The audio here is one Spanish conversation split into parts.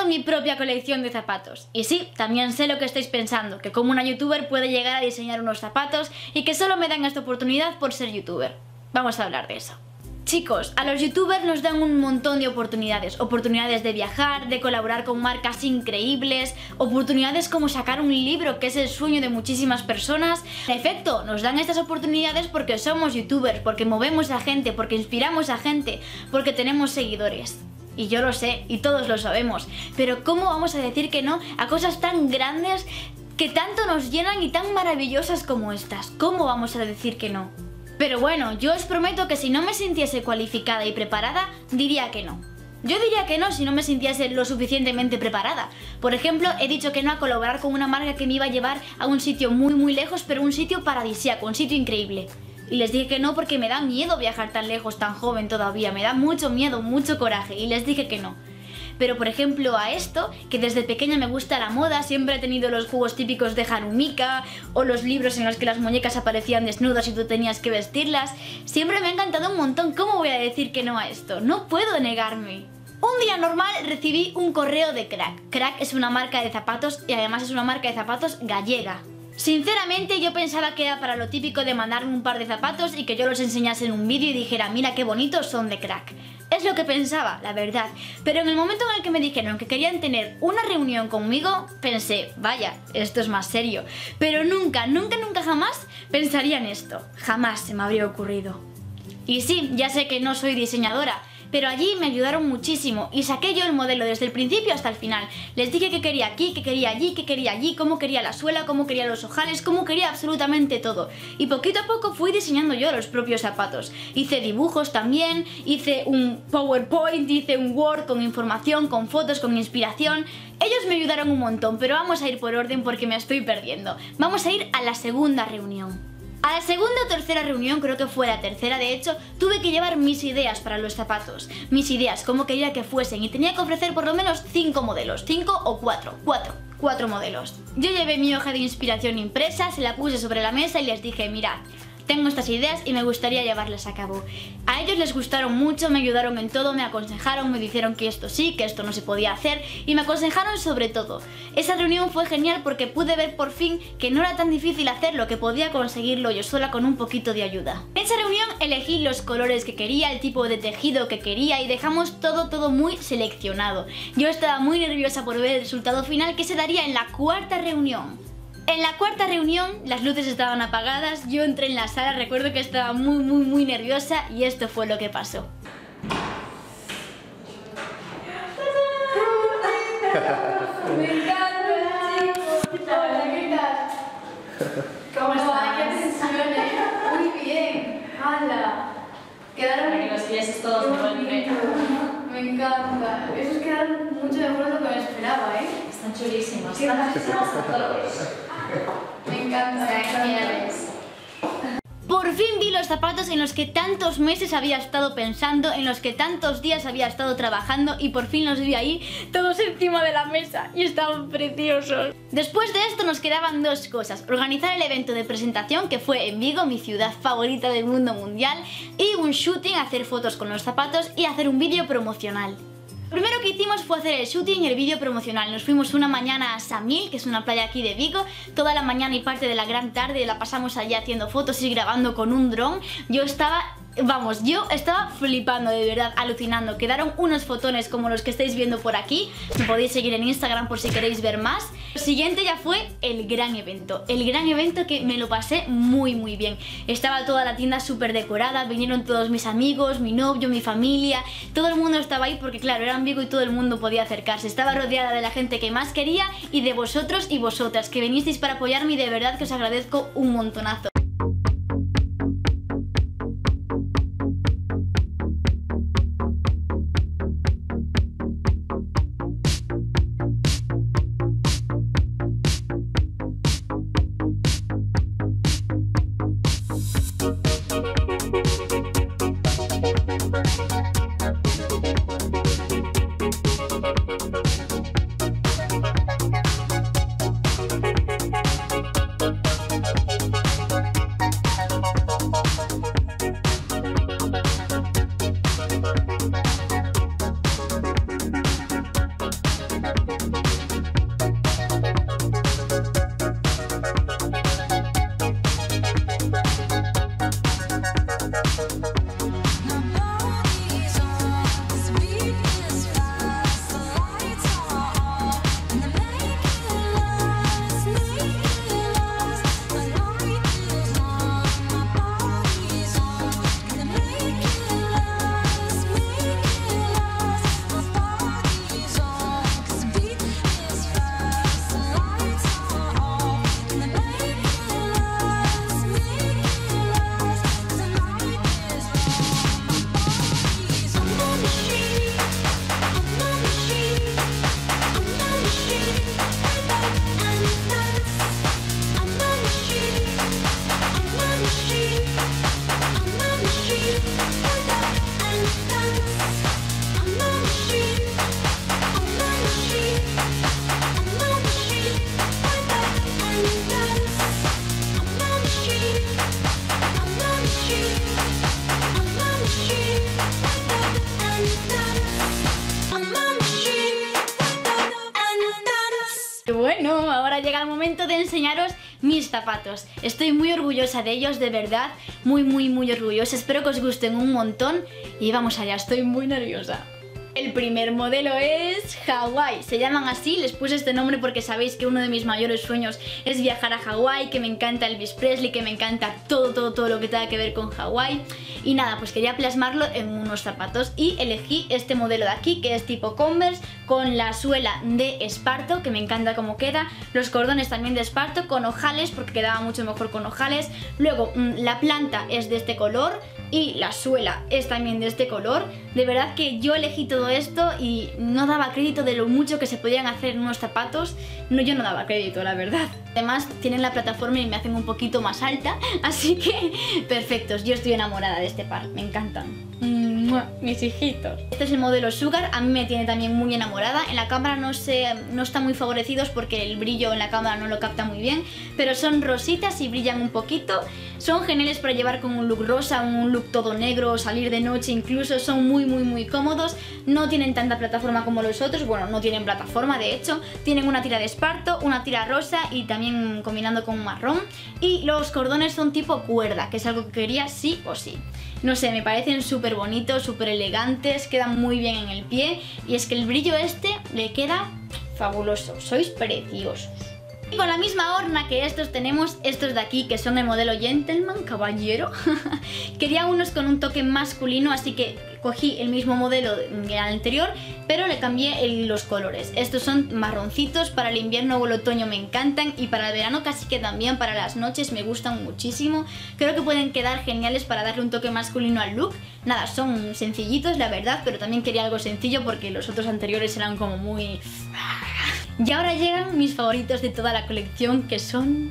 mi propia colección de zapatos. Y sí, también sé lo que estáis pensando, que como una youtuber puede llegar a diseñar unos zapatos y que solo me dan esta oportunidad por ser youtuber. Vamos a hablar de eso. Chicos, a los youtubers nos dan un montón de oportunidades de viajar, de colaborar con marcas increíbles, oportunidades como sacar un libro que es el sueño de muchísimas personas. En efecto, nos dan estas oportunidades porque somos youtubers, porque movemos a gente, porque inspiramos a gente, porque tenemos seguidores. Y yo lo sé, y todos lo sabemos, pero ¿cómo vamos a decir que no a cosas tan grandes que tanto nos llenan y tan maravillosas como estas? ¿Cómo vamos a decir que no? Pero bueno, yo os prometo que si no me sintiese cualificada y preparada, diría que no. Yo diría que no si no me sintiese lo suficientemente preparada. Por ejemplo, he dicho que no a colaborar con una marca que me iba a llevar a un sitio muy lejos, pero un sitio paradisíaco, un sitio increíble. Y les dije que no porque me da miedo viajar tan lejos, tan joven todavía. Me da mucho miedo, mucho coraje, y les dije que no. Pero por ejemplo a esto, que desde pequeña me gusta la moda, siempre he tenido los juegos típicos de Hanumika o los libros en los que las muñecas aparecían desnudas y tú tenías que vestirlas. Siempre me ha encantado un montón. ¿Cómo voy a decir que no a esto? No puedo negarme. Un día normal recibí un correo de Crack. Crack es una marca de zapatos y además es una marca de zapatos gallega. Sinceramente yo pensaba que era para lo típico de mandarme un par de zapatos y que yo los enseñase en un vídeo y dijera mira qué bonitos son de Crack. Es lo que pensaba, la verdad. Pero en el momento en el que me dijeron que querían tener una reunión conmigo, pensé, vaya, esto es más serio. Pero nunca jamás pensaría en esto. Jamás se me habría ocurrido. Y sí, ya sé que no soy diseñadora, pero allí me ayudaron muchísimo y saqué yo el modelo desde el principio hasta el final. Les dije que quería aquí, que quería allí, que quería allí, cómo quería la suela, cómo quería los ojales, cómo quería absolutamente todo. Y poquito a poco fui diseñando yo los propios zapatos. Hice dibujos también, hice un PowerPoint, hice un Word con información, con fotos, con inspiración. Ellos me ayudaron un montón, pero vamos a ir por orden porque me estoy perdiendo. Vamos a ir a la segunda reunión. A la segunda o tercera reunión, creo que fue la tercera de hecho, tuve que llevar mis ideas para los zapatos. Mis ideas, cómo quería que fuesen, y tenía que ofrecer por lo menos 5 modelos, 5 o 4 modelos. Yo llevé mi hoja de inspiración impresa, se la puse sobre la mesa y les dije, mirad, tengo estas ideas y me gustaría llevarlas a cabo. A ellos les gustaron mucho, me ayudaron en todo, me aconsejaron, me dijeron que esto sí, que esto no se podía hacer y me aconsejaron sobre todo. Esa reunión fue genial porque pude ver por fin que no era tan difícil hacerlo, que podía conseguirlo yo sola con un poquito de ayuda. En esa reunión elegí los colores que quería, el tipo de tejido que quería y dejamos todo muy seleccionado. Yo estaba muy nerviosa por ver el resultado final que se daría en la cuarta reunión. En la cuarta reunión las luces estaban apagadas, yo entré en la sala, recuerdo que estaba muy nerviosa y esto fue lo que pasó. Me encanta, chicos. Hola, ¿qué tal? ¿Cómo estás? ¡Qué atención, Muy bien. ¡Hala! Quedaron... Que los pies todos de buen nivel. Me encanta. Esos quedaron mucho mejor de lo que me esperaba, ¿eh? Están chulísimos. Están chulísimos a todos. Me encanta. Geniales. Por fin vi los zapatos en los que tantos meses había estado pensando, en los que tantos días había estado trabajando y por fin los vi ahí, todos encima de la mesa y estaban preciosos. Después de esto nos quedaban dos cosas: organizar el evento de presentación que fue en Vigo, mi ciudad favorita del mundo mundial, y un shooting, hacer fotos con los zapatos y hacer un vídeo promocional. Lo primero que hicimos fue hacer el shooting y el vídeo promocional. Nos fuimos una mañana a Samil, que es una playa aquí de Vigo. Toda la mañana y parte de la gran tarde la pasamos allí haciendo fotos y grabando con un dron. Yo estaba flipando, de verdad, alucinando. Quedaron unos fotones como los que estáis viendo por aquí. Me podéis seguir en Instagram por si queréis ver más. Lo siguiente ya fue el gran evento que me lo pasé muy bien. Estaba toda la tienda súper decorada, vinieron todos mis amigos, mi novio, mi familia. Todo el mundo estaba ahí porque claro, era en Vigo y todo el mundo podía acercarse. Estaba rodeada de la gente que más quería y de vosotros y vosotras que vinisteis para apoyarme y de verdad que os agradezco un montonazo. Bueno, ahora llega el momento de enseñaros mis zapatos. Estoy muy orgullosa de ellos, de verdad, muy orgullosa. Espero que os gusten un montón y vamos allá, estoy muy nerviosa. El primer modelo es Hawái, se llaman así, les puse este nombre porque sabéis que uno de mis mayores sueños es viajar a Hawái, que me encanta Elvis Presley, que me encanta todo lo que tenga que ver con Hawái. Y nada, pues quería plasmarlo en unos zapatos y elegí este modelo de aquí, que es tipo Converse, con la suela de esparto, que me encanta cómo queda, los cordones también de esparto, con ojales, porque quedaba mucho mejor con ojales. Luego la planta es de este color y la suela es también de este color. De verdad que yo elegí todo esto y no daba crédito de lo mucho que se podían hacer en unos zapatos. No, yo no daba crédito, la verdad. Además tienen la plataforma y me hacen un poquito más alta, así que perfectos. Yo estoy enamorada de este par, me encantan. Mis hijitos. Este es el modelo Sugar, a mí me tiene también muy enamorada. En la cámara no están muy favorecidos porque el brillo en la cámara no lo capta muy bien, pero son rositas y brillan un poquito. Son geniales para llevar con un look rosa, un look todo negro, salir de noche incluso. Son muy cómodos, no tienen tanta plataforma como los otros. Bueno, no tienen plataforma de hecho. Tienen una tira de esparto, una tira rosa y también combinando con un marrón. Y los cordones son tipo cuerda, que es algo que quería sí o sí. No sé, me parecen súper bonitos, súper elegantes, quedan muy bien en el pie y es que el brillo este le queda fabuloso, sois preciosos. Y con la misma horna que estos tenemos estos de aquí, que son el modelo Gentleman, caballero. Quería unos con un toque masculino, así que cogí el mismo modelo del anterior, pero le cambié los colores. Estos son marroncitos, para el invierno o el otoño me encantan y para el verano casi que también, para las noches me gustan muchísimo. Creo que pueden quedar geniales para darle un toque masculino al look. Nada, son sencillitos la verdad, pero también quería algo sencillo porque los otros anteriores eran como muy... Y ahora llegan mis favoritos de toda la colección, que son...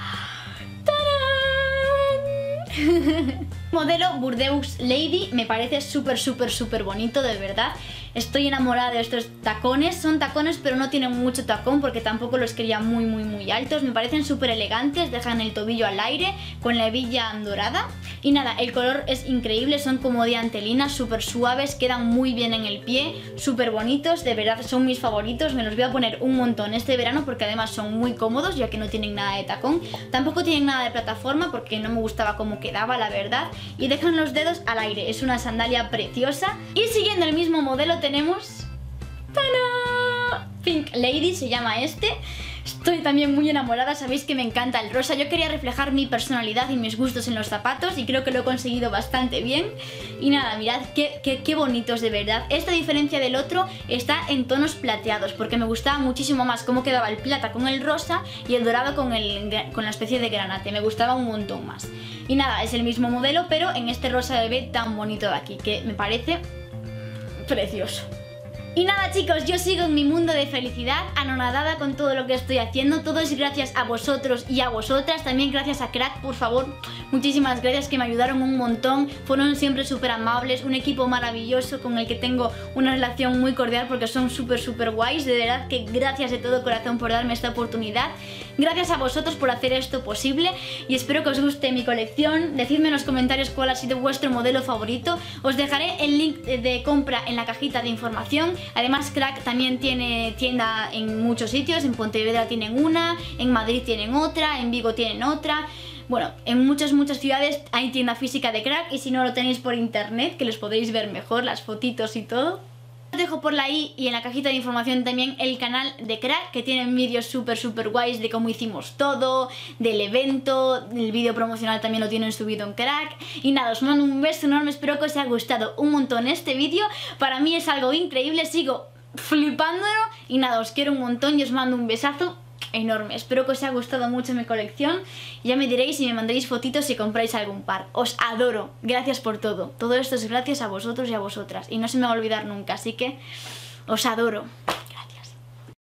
¡Tarán! Modelo Burdeos Lady, me parece súper bonito, de verdad. Estoy enamorada de estos tacones, son tacones pero no tienen mucho tacón porque tampoco los quería muy altos. Me parecen súper elegantes, dejan el tobillo al aire con la hebilla dorada. Y nada, el color es increíble, son como de antelina, súper suaves, quedan muy bien en el pie, súper bonitos, de verdad son mis favoritos. Me los voy a poner un montón este verano porque además son muy cómodos ya que no tienen nada de tacón. Tampoco tienen nada de plataforma porque no me gustaba cómo quedaba, la verdad. Y dejan los dedos al aire, es una sandalia preciosa. Y siguiendo el mismo modelo tenemos... ¡Tada! Pink Lady se llama este. Estoy también muy enamorada, sabéis que me encanta el rosa. Yo quería reflejar mi personalidad y mis gustos en los zapatos y creo que lo he conseguido bastante bien. Y nada, mirad qué bonitos de verdad. Esta diferencia del otro está en tonos plateados porque me gustaba muchísimo más cómo quedaba el plata con el rosa y el dorado con la especie de granate. Me gustaba un montón más. Y nada, es el mismo modelo pero en este rosa bebé tan bonito de aquí, que me parece precioso. Y nada chicos, yo sigo en mi mundo de felicidad, anonadada con todo lo que estoy haciendo. Todo es gracias a vosotros y a vosotras, también gracias a Crack, por favor. Muchísimas gracias, que me ayudaron un montón, fueron siempre súper amables, un equipo maravilloso con el que tengo una relación muy cordial porque son súper guays. De verdad que gracias de todo corazón por darme esta oportunidad. Gracias a vosotros por hacer esto posible y espero que os guste mi colección. Decidme en los comentarios cuál ha sido vuestro modelo favorito. Os dejaré el link de compra en la cajita de información. Además Crack también tiene tienda en muchos sitios, en Pontevedra tienen una, en Madrid tienen otra, en Vigo tienen otra. Bueno, en muchas ciudades hay tienda física de Crack y si no lo tenéis por internet, que los podéis ver mejor, las fotitos y todo. Os dejo por la i y en la cajita de información también el canal de Crack, que tienen vídeos súper guays de cómo hicimos todo, del evento, el vídeo promocional también lo tienen subido en Crack. Y nada, os mando un beso enorme, espero que os haya gustado un montón este vídeo. Para mí es algo increíble, sigo flipándolo y nada, os quiero un montón y os mando un besazo enorme. Espero que os haya gustado mucho mi colección. Ya me diréis y me mandaréis fotitos si compráis algún par. Os adoro. Gracias por todo. Todo esto es gracias a vosotros y a vosotras. Y no se me va a olvidar nunca. Así que os adoro.